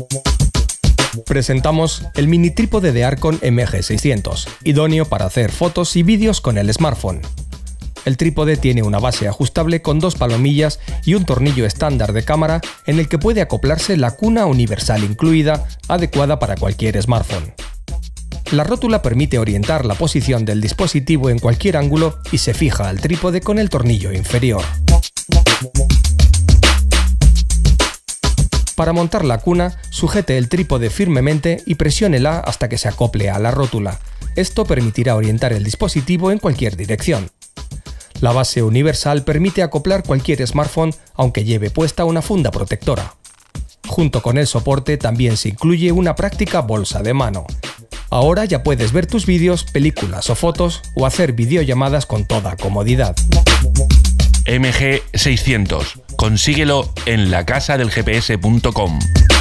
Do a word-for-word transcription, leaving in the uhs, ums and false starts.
Presentamos el mini trípode de Arcon M G seiscientos, idóneo para hacer fotos y vídeos con el smartphone. El trípode tiene una base ajustable con dos palomillas y un tornillo estándar de cámara en el que puede acoplarse la cuna universal incluida, adecuada para cualquier smartphone. La rótula permite orientar la posición del dispositivo en cualquier ángulo y se fija al trípode con el tornillo inferior. Para montar la cuna, sujete el trípode firmemente y presiónela hasta que se acople a la rótula. Esto permitirá orientar el dispositivo en cualquier dirección. La base universal permite acoplar cualquier smartphone aunque lleve puesta una funda protectora. Junto con el soporte también se incluye una práctica bolsa de mano. Ahora ya puedes ver tus vídeos, películas o fotos o hacer videollamadas con toda comodidad. M G seiscientos. Consíguelo en la casa del G P S punto com.